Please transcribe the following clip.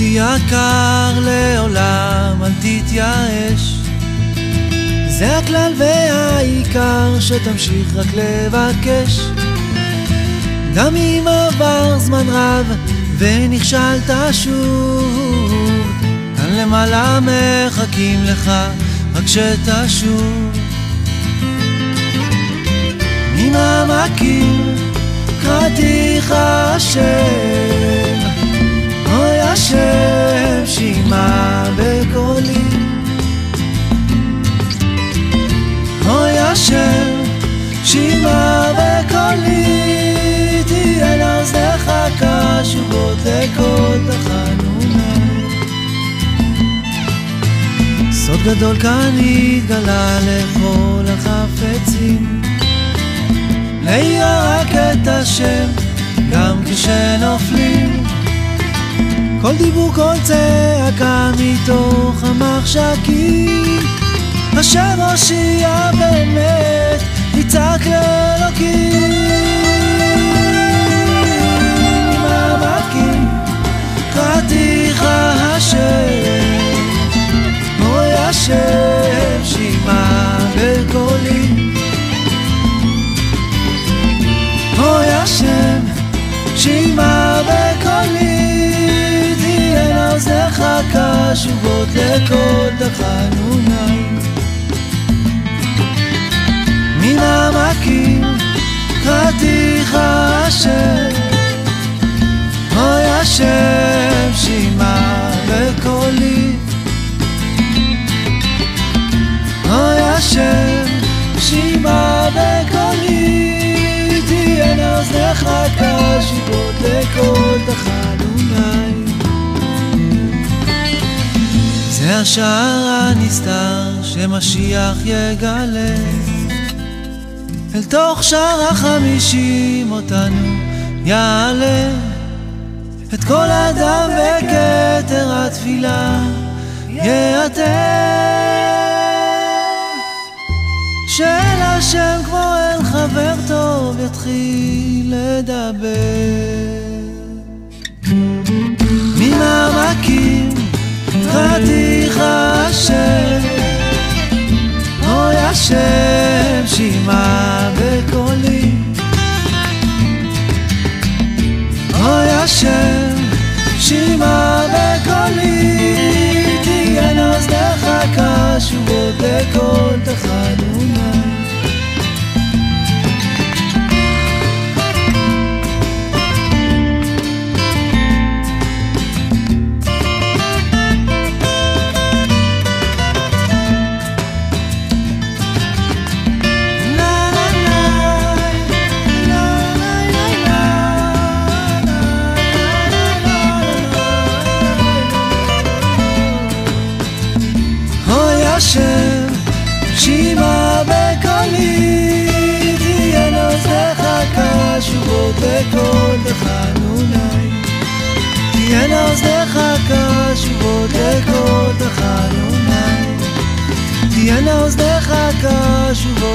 יקר לעולם אל תתייאש, זה הכלל והעיקר שתמשיך רק לבקש. גם אם עבר זמן רב ונכשלת שוב, כאן למעלה מחכים לך רק שתשוב. ממעמקים קראתיך השם, אוי השם שמע בקולי, אוי השם שמע בקולי, תהיה לאוזניך קשובות לכל תחנוני. סוד גדול כאן התגלה לכל החפצים, להיראה רק את השם גם כשנופלים. כל דיבור כל צעקה מתוך המחשכים, השם הושיע באמת יצעק לאלוקים. ממעמקים קראתיך השם, אוי השם שמע בקולי, אוי השם שמע בקולי, תהיה לאוזניך קשובות לכל תחנוני. ממעמקים קראתיך השם, אוי השם שמע בקולי, אוי השם שמע בקולי, תהיה לאוזניך קשובות לכל תחנוני. זה השער הנסתר שמשיח יגלה, אל תוך שער 50 אותנו יעלה. את כל אדם בכתר התפילה יעטה, של השם כמו אל חבר טוב יתחיל לדבר. ממעמקים קראתיך השם, אוי השם שמע בקולי, אוי השם שמע בקולי, תהיה לאוזניך קשובות לכל תחנוני. השם שמע בקולי, תהיה לאוזניך קשובות לכל תחנוני, תהיה לאוזניך קשובות לכל תחנוני, תהיה לאוזניך קשובות